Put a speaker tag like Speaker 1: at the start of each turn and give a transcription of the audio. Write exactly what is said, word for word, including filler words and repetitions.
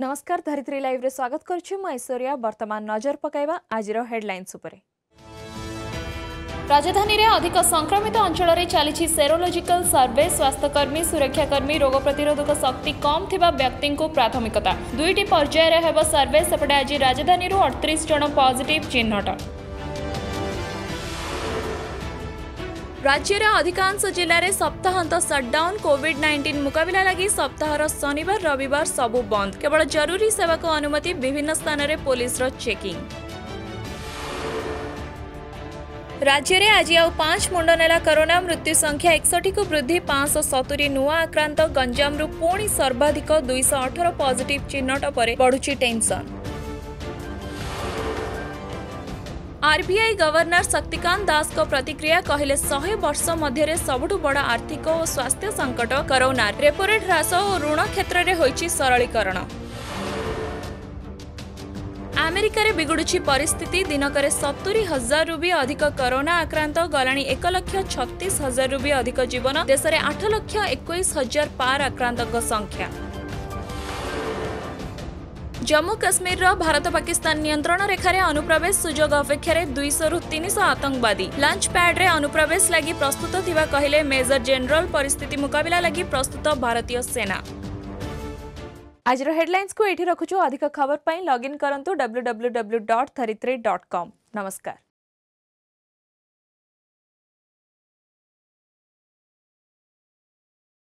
Speaker 1: नमस्कार धरित्री लाइव रे स्वागत करछु म ऐश्वर्या। वर्तमान नजर पकाइबा आजिर हेडलाइंस उपरे। राजधानी रे अधिक संक्रमित अंचल रे चली सेरोलॉजिकल सर्वे। स्वास्थ्यकर्मी सुरक्षाकर्मी रोग प्रतिरोधक शक्ति कम थिबा व्यक्ति को प्राथमिकता। दुईटी पर्याय रे हेबो सर्वे। सेपटे आज राजधानी रो अड़तीस जन पॉजिटिव चिन्हट। राज्य रे अधिकांश जिले में सप्ताहांत सटडाउन। कोविड नाइंटीन मुकाबला लगी सप्ताहर शनिवार रविवार सबु बंद। केवल जरूरी सेवा को अनुमति। विभिन्न स्थान रे पुलिस रो चेकिंग। राज्य में आज आउ पांच मुंड नेला कोरोना। मृत्यु संख्या एकसठ को वृद्धि। पांच सौ सतुरी नुआ आक्रांत। गंजाम पुणी सर्वाधिक दुई सौ अठर पॉजिटिव चिन्हट पर बढ़ुची tension. RBI governor Shaktikanta Das को प्रतिक्रिया। कहले सौ वर्ष मध्य सबुठु बड़ आर्थिक और स्वास्थ्य संकट कोरोना। रेपो रेट ह्रास और ऋण क्षेत्र में होइछि सरलीकरण। अमेरिका रे बिगुड़ुछि परिस्थिति। दिनकर सत्तरी हजार रु भी अधिक कोरोना आक्रांत। गलाणी एक लक्ष छत्तीस हजार रु भी अधिक जीवन। देश में आठ लक्ष इक्कीस हजार पार आक्रांतक संख्या। जम्मू काश्मीर रो भारत पाकिस्तान नियंत्रण रेखारे अनुप्रवेश सुजोग अपेक्षा दुई सौ रु तीन सौ आतंकवादी। लंच पैड रे अनुप्रवेश लगी प्रस्तुत थिबा कहले मेजर जनरल। परिस्थिति मुकाबला लगी प्रस्तुत भारतीय सेना। आज हेडलाइंस को एठी रखुछु। अधिक खबर पई लॉगिन करंतु W W W dot Dharitri dot com. नमस्कार।